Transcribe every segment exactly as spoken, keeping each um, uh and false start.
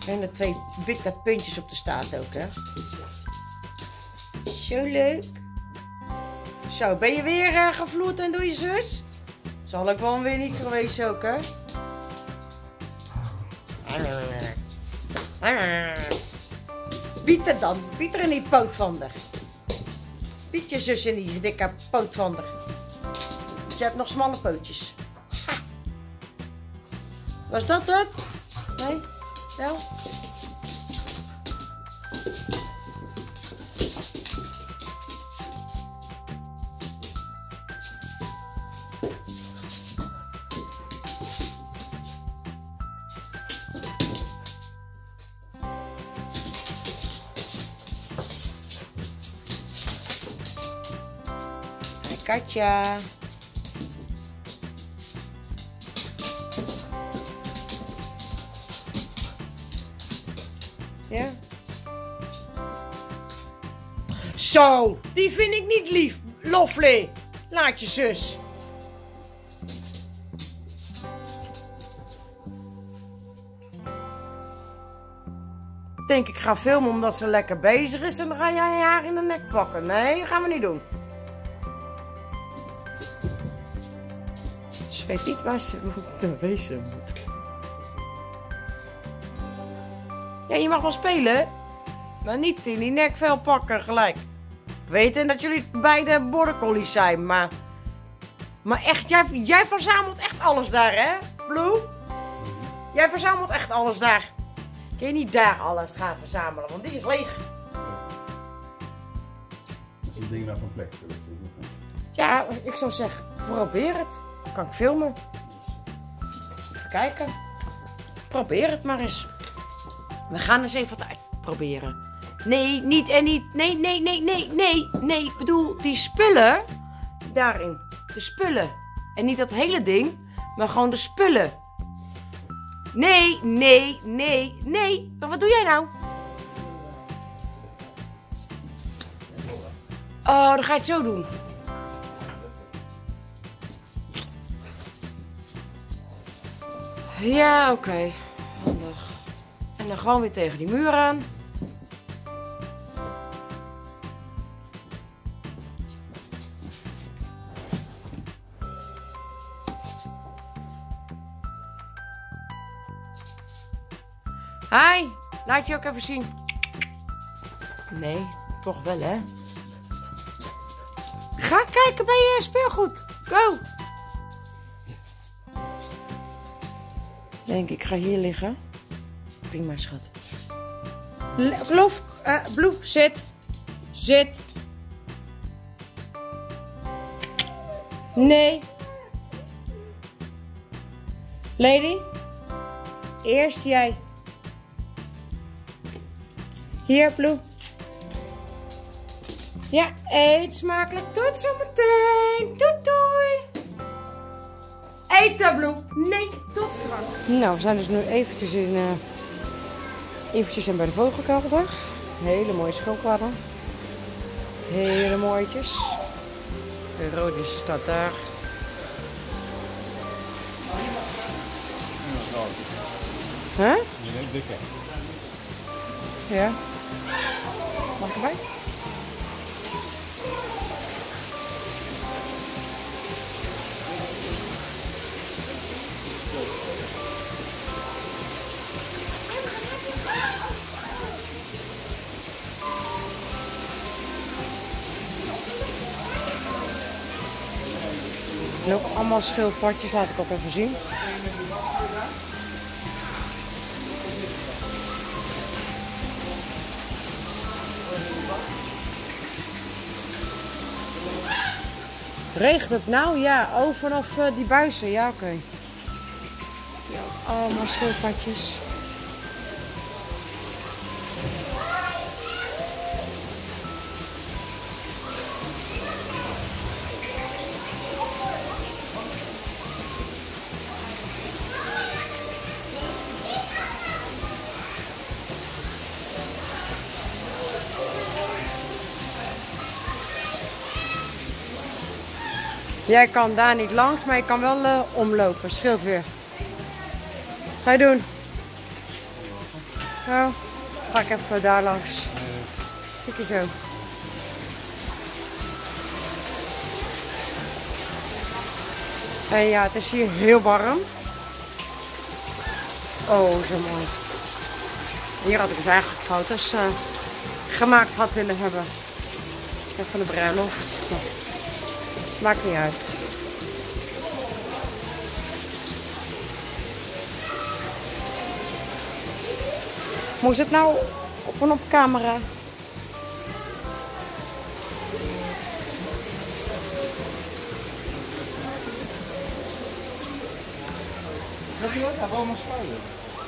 En er twee witte puntjes op de staart ook, hè. Zo leuk. Zo, ben je weer uh, gevloerd en door je zus? Zal ik wel weer niet zo geweest ook, hè? Bied er dan. Bied er in die poot van haar. Bied je zus in die dikke poot van haar. Je hebt nog smalle pootjes. Ha. Was dat het? Nee? Wel? Katja. Ja. Zo, die vind ik niet lief. Lovely. Laat je zus. Ik denk ik ga filmen omdat ze lekker bezig is en dan ga jij haar in de nek pakken. Nee, dat gaan we niet doen. Ze weet niet waar ze wezen moet. Ja, je mag wel spelen, maar niet in die nekvel pakken gelijk. Weten dat jullie beide border collies zijn, maar... Maar echt, jij, jij verzamelt echt alles daar, hè, Blue? Jij verzamelt echt alles daar. Kun je niet daar alles gaan verzamelen, want die is leeg. Zo'n ding naar van plek. Ja, ik zou zeggen, probeer het. Dan kan ik filmen. Even kijken. Probeer het maar eens. We gaan eens even wat uitproberen. Nee, niet en niet. Nee, nee, nee, nee, nee. Nee, ik bedoel die spullen. Daarin. De spullen. En niet dat hele ding, maar gewoon de spullen. Nee, nee, nee, nee. Maar wat doe jij nou? Oh, dan ga je het zo doen. Ja, oké. Okay. Handig. En dan gewoon weer tegen die muur aan. Hi, laat je ook even zien. Nee, toch wel hè. Ga kijken bij je speelgoed. Go. Denk ik, ga hier liggen. Prima, schat. Lof, uh, Blue, zit. Zit. Nee. Lady. Eerst jij. Hier, Blue. Ja, eet smakelijk. Tot zometeen. Doei, doei. Eten, Blue. Nee, tot straks. Nou, we zijn dus nu eventjes in, uh, eventjes in bij de vogelkelder. Hele mooie schildpadden. Hele mooitjes. De rode staat daar. Huh? Je bent dikke. Ja. Mag ik erbij? En ook allemaal schildpadjes, laat ik ook even zien. Regent het nou? Ja, oh, vanaf uh, die buizen. Ja, oké. Okay. Ja, allemaal schildpadjes. Jij kan daar niet langs, maar je kan wel uh, omlopen. Scheelt weer. Ga je doen. Zo, ga ik even daar langs. Zie je zo. En ja, het is hier heel warm. Oh, zo mooi. Hier had ik dus eigenlijk foto's uh, gemaakt had willen hebben. Van de bruiloft. Nou, maakt niet uit. Moest het nou op en op camera? Dat je ook gewoon maar schuilen.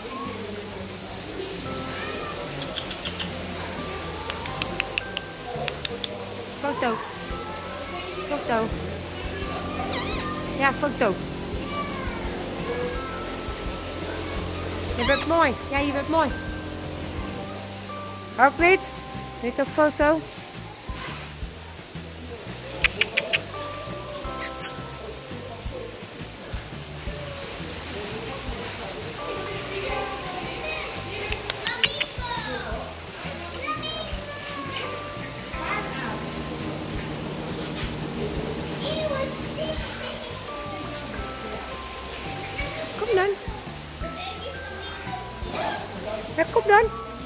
Foto. Foto. Ja, foto. Je bent mooi. Ja, je bent mooi. Ook niet? Niet op foto? Kom dan. Ja, kom dan.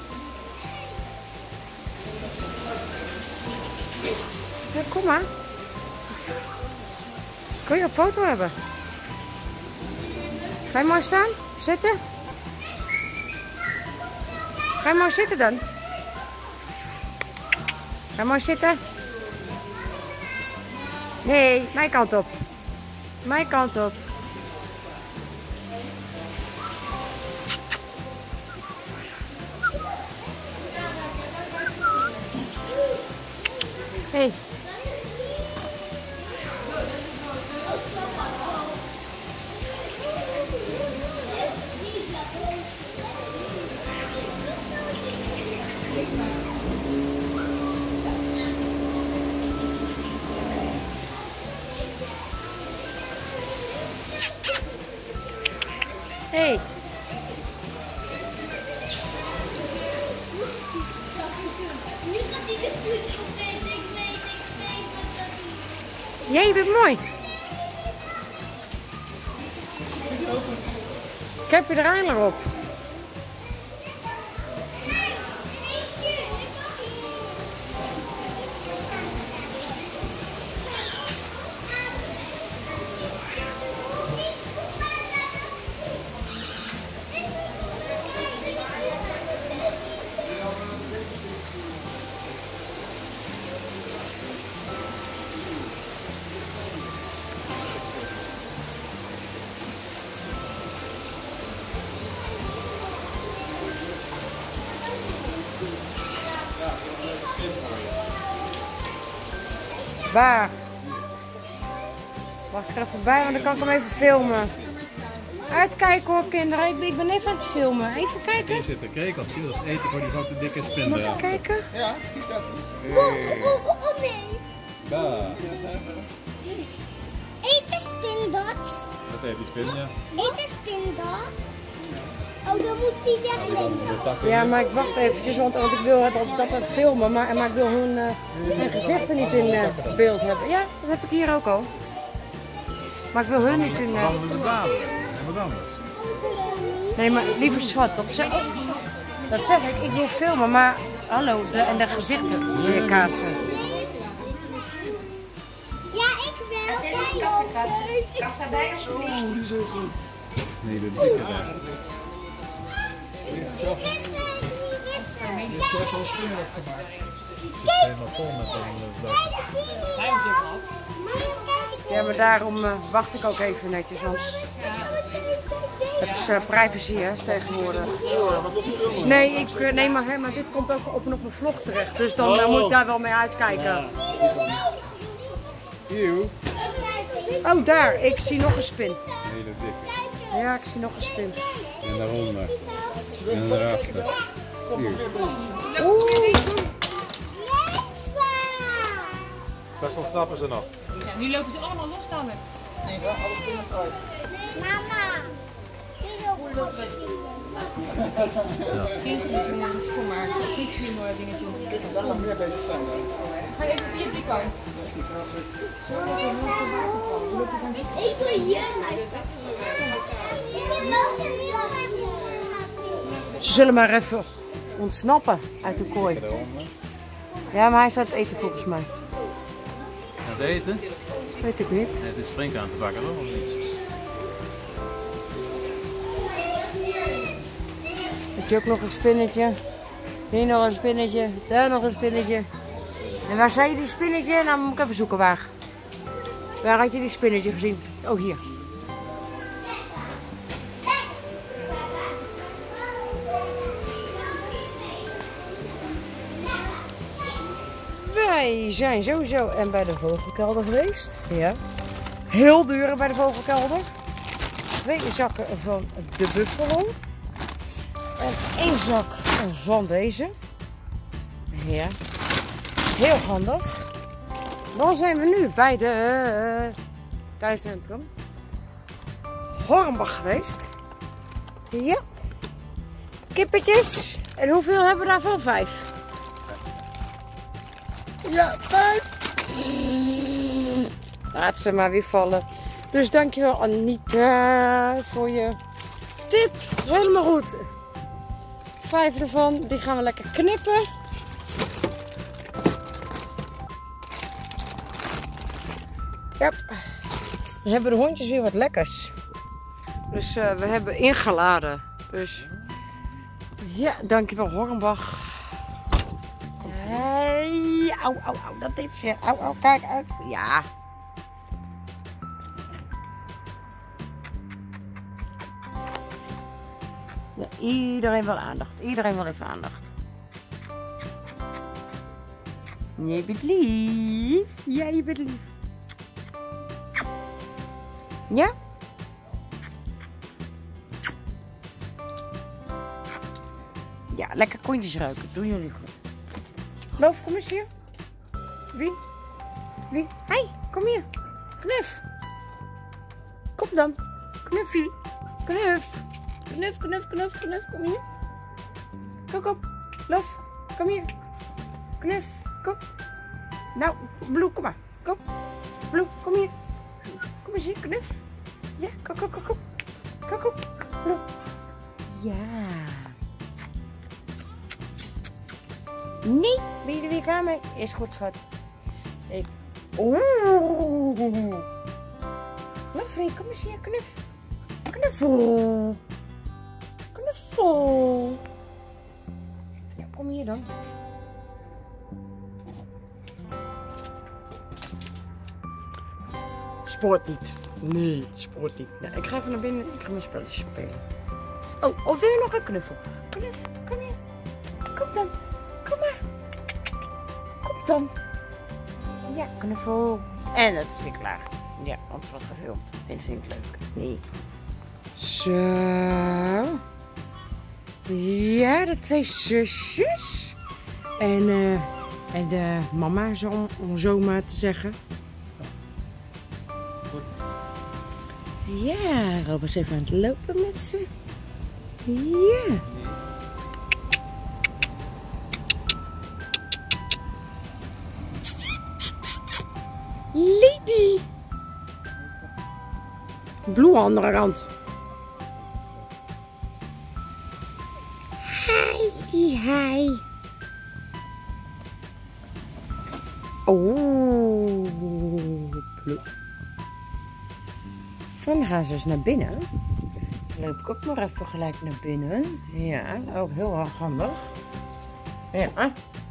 Ja, kom maar. Kun je een foto hebben? Ga je maar staan? Zitten? Ga je maar zitten dan? Ga maar zitten. Nee, mijn kant op. Mijn kant op. Hey. Hey. Jij ja, bent mooi. Ik heb je er eindelijk op. Waar? Wacht ik er even bij, want dan kan ik hem even filmen. Uitkijken hoor kinderen, ik ben, ik ben even aan het filmen. Even kijken. Hier zit een krekeltje, dat is eten voor die grote dikke spin. Mag ik kijken? Ja, hier staat hij. Hey. Oh, oh, oh, oh nee. Daar. Eet de spin dat? Dat heet die spin, ja. Eet de spin dat? Oh, dan moet die wegleggen. Ja, maar ik wacht eventjes, want, want ik wil dat, dat er filmen, maar, maar ik wil hun, uh, hun gezichten niet in uh, beeld hebben. Ja, dat heb ik hier ook al. Maar ik wil hun niet in... Uh... Dan de baan. En wat anders. Nee, maar lieve schat, dat zeg, dat zeg ik. Ik wil filmen, maar hallo, de, en de gezichten weer kaatsen. Ja, ik wil. Kast daarbij alsjeblieft. Oh, die is heel goed. Nee, de dikke daar. Niet wissen, niet wissen. Je hebt zelfs al spinnenwerk gemaakt. Het zit helemaal vol met een Ja, maar daarom uh, wacht ik ook even netjes, want het is uh, privacy hè, tegenwoordig. Nee, ik, uh, nee maar, hè, maar dit komt ook op en op mijn vlog terecht, dus dan uh, moet ik daar wel mee uitkijken. Eeuw. Oh, daar, ik zie nog een spin. Hele dikke. Ja, ik zie nog een spin. En daaronder. En daarachter. Eeuw. Oeh. Straks ontsnappen ze nog. Ja, nu lopen ze allemaal los dan. Mama. Geen dingetje, kom maar. Geen vier dingetje. Ik heb daar nog meer bezig zijn. Ga even via die kant. Ik doe hier. Ze zullen maar even ontsnappen uit de kooi. Ja, maar hij staat te eten volgens mij. Gaat eten? Weet ik niet. Hij is spring aan te bakken, hoor, of niet? Heb je ook nog een spinnetje? Hier nog een spinnetje, daar nog een spinnetje. En waar zei je die spinnetje? Nou moet ik even zoeken waar. Waar had je die spinnetje gezien? Oh, hier. Wij zijn sowieso en bij de vogelkelder geweest. Ja. Heel duur bij de vogelkelder. Twee zakken van de Buffalo. En één zak van deze. Ja. Heel handig. Dan zijn we nu bij de uh, tuincentrum Hornbach geweest. Ja. Kippetjes. En hoeveel hebben we daarvan? Vijf. Ja, vijf. Laat ze maar weer vallen. Dus dankjewel Anita voor je tip. Helemaal goed. Vijf ervan, die gaan we lekker knippen. Ja, we hebben de hondjes weer wat lekkers. Dus uh, we hebben ingeladen. Dus ja, dankjewel Hornbach. Hey, au, au, au, dat deed ze. Au, au, kijk uit. Ja. Ja, iedereen wil aandacht. Iedereen wil even aandacht. Je bent lief. Ja, je bent lief. Ja? Ja, lekker kontjes ruiken. Doen jullie goed. Loof, kom eens hier. Wie? Wie? Hey, kom hier. Knuf. Kom dan. Knuffie. Knuf. Knuf, knuf, knuf, knuf. Kom hier. Kom op. Loof. Kom hier. Knuf. Kom. Nou, Bloe, kom maar. Kom. Bloe, kom hier. Kom eens hier, knuf. Ja, kom, kom, kom, kom. Kom, kom. Bloe. Ja. Nee, ben je er weer klaar mee? Is goed, schat. Ik... Oeh. Loofie, kom eens hier, knuf. Knuffel. Knuffel. Ja, kom hier dan. Sport niet. Nee, sport niet. Nou, ik ga even naar binnen. Ik ga mijn spelletjes spelen. Oh, of wil je nog een knuffel? Knuff, kom hier. Kom dan. Kom maar. Kom dan. Ja, knuffel. En het is weer klaar. Ja, want het wordt gefilmd. Vindt ze niet leuk? Nee. Zo. Ja, de twee zusjes. En, uh, en de mama, zo, om zo maar te zeggen. Ja, Rob is even aan het lopen met ze. Ja. Lidie. Bloe andere kant. Hi, hi. Oh, Bloe. En dan gaan ze dus naar binnen. Dan loop ik ook maar even gelijk naar binnen. Ja, ook heel erg handig. Ja.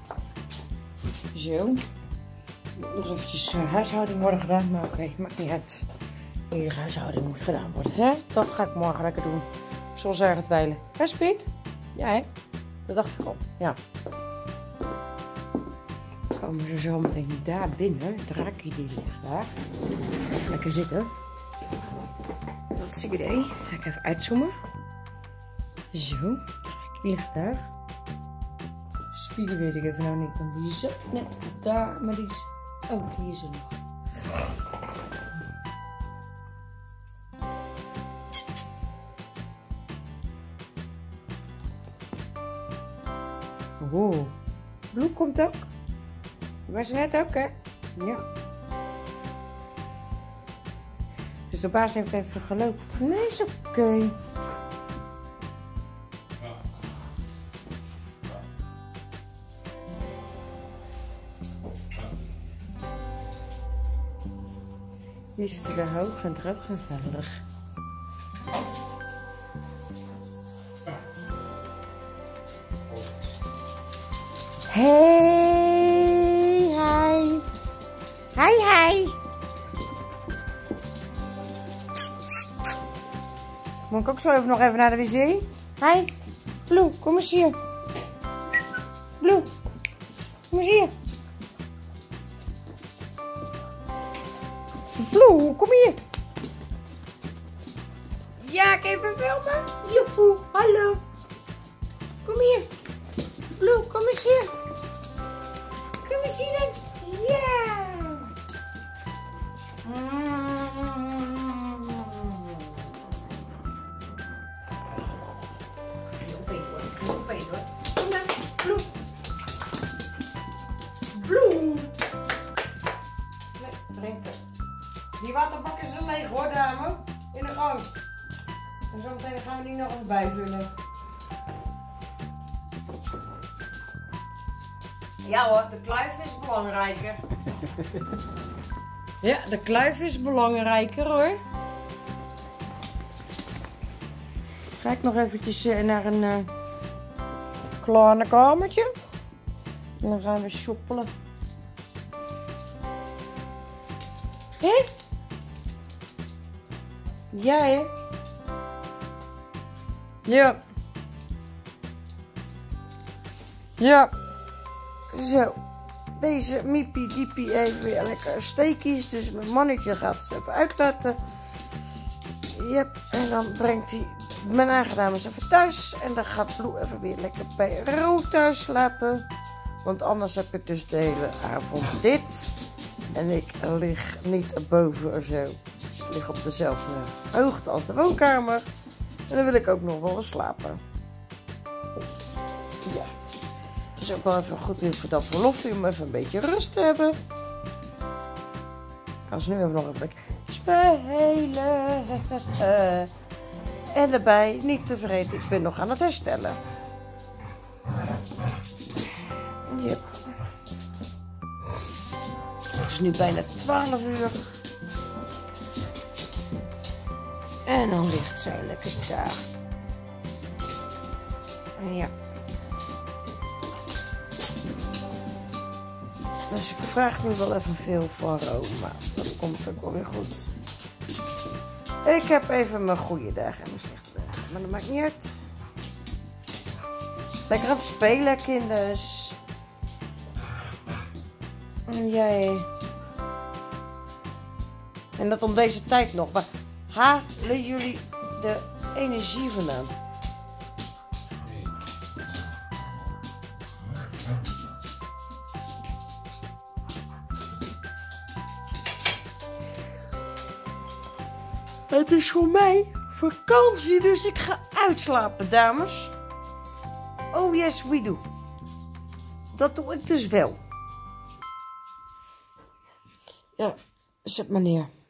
Zo. Nog eventjes uh, huishouding worden gedaan. Maar oké, okay, maakt niet uit. Iedere huishouding moet gedaan worden. Hè? Dat ga ik morgen lekker doen. Zoals ergens dweilen. Hè, Piet? Ja, hè? Dat dacht ik al. Ja. Dan komen ze zo meteen daar binnen. Het raakje die ligt daar. Even lekker zitten. Dat is het idee. Ga ik even uitzoomen. Zo. Die ligt daar. Spiegel weet ik even nou niet. Want die zit net daar. Maar die is... Oh, die is er nog. Oh, Bloe komt ook. Die was net ook, hè? Ja. Dus de baas heeft even gelopen. Nee, is oké. Okay. Hier zitten de hoog en droog en veilig. Hey, hi. Hi, hi. Moet ik ook zo even nog even naar de wc? Hi. Bloe, kom eens hier. Bloe, kom eens hier. Bloe, kom hier. Ja, ik even filmen. Joepoe, hallo. Kom hier. Bloe, kom eens hier. Kom eens hier dan. Ja. Kom maar, Bloe. Bloe. Nee, drinken. Die waterbak is al leeg hoor, dame. In de gang. En zometeen gaan we die nog even bijvullen. Ja hoor, de kluif is belangrijker. Ja, de kluif is belangrijker hoor. Ga ik nog eventjes uh, naar een uh, kleine kamertje. En dan gaan we shoppelen. Hé? Jij? Ja. Ja. Zo. Deze Miepie Diepie heeft weer lekker steekjes. Dus mijn mannetje gaat ze even uitlaten. Yep. En dan brengt hij mijn eigen dames even thuis. En dan gaat Bloe even weer lekker bij Rood thuis slapen. Want anders heb ik dus de hele avond dit. En ik lig niet boven of zo. Ik lig op dezelfde hoogte als de woonkamer. En dan wil ik ook nog wel eens slapen. Ja. Het is ook wel even goed voor dat verlof om even een beetje rust te hebben. Ik kan ze nu even nog even spelen. En daarbij, niet te vergeten, ik ben nog aan het herstellen. Ja. Het is nu bijna twaalf uur. En dan ligt zij lekker daar. Ja. Dus ik vraag nu wel even veel van Roma. Dat komt ook wel weer goed. Ik heb even mijn goede dagen en mijn slechte dagen. Maar dat maakt niet uit. Lekker aan het spelen, kinders. En jij. En dat om deze tijd nog. Maar halen jullie de energie vandaan? Het is voor mij vakantie, dus ik ga uitslapen, dames. Oh yes, we do. Dat doe ik dus wel. Ja, zet maar neer.